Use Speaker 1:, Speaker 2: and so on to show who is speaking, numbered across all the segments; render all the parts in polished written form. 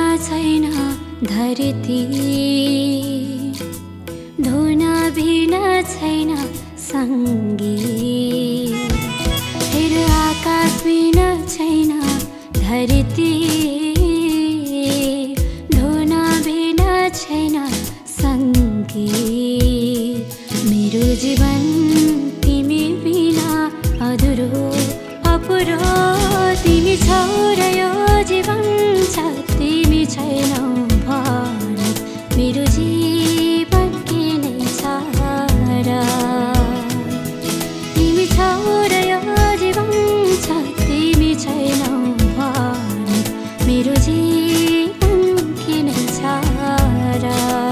Speaker 1: छैन धरती, धुन बिना छैन सङ्गीत, फेर आकाश बिना छैन धरती, धुन बिना छैन सङ्गीत। मेरो जीवन तिमी बिना अधुरो अपुरो, तिमी छौ र यो जीवन छ तिमी छैनौ भने मेरो जीवन किनै छ र। तिमी छौ र यो जीवन छ तिमी छैनौ भने मेरो जीवन किनै छ र।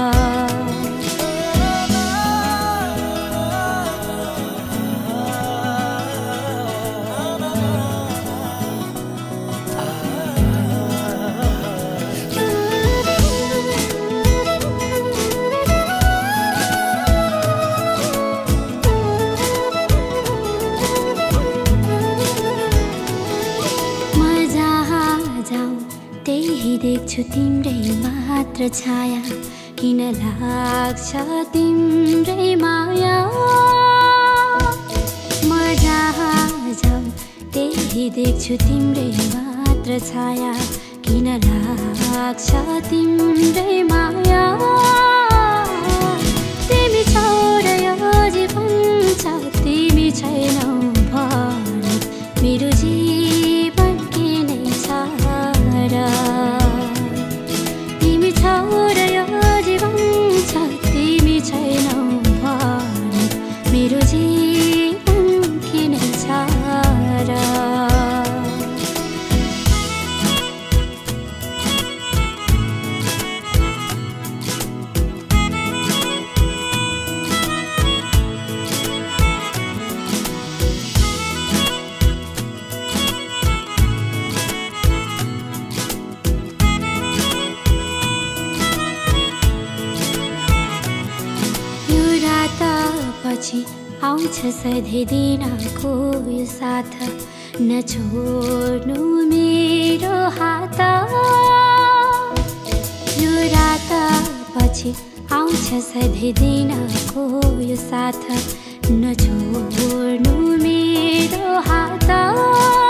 Speaker 1: त्यही देख्छु तिम्रै मात्र छाया, किन लाग्छ तिम्रै माया। म जहाँ जाऊँ त्यही देख्छु तिम्रै मात्र छाया, किन लाग्छ तिम्रै माया। तिमी छौ र यो जीवन छ तिमी छैनौ भने मेरो जीवन किनै छ र। तिमी छौ र यो जीवन छ तिमी छैनौ भने मेरो जीवन किनै छ र। पछि आउँछ सधैँ दिनको यो साथ, नछोड्नु मेरो हात। यो रात पछि आउँछ सधैँ दिनको यो साथ, नछोड्नु मेरो हात।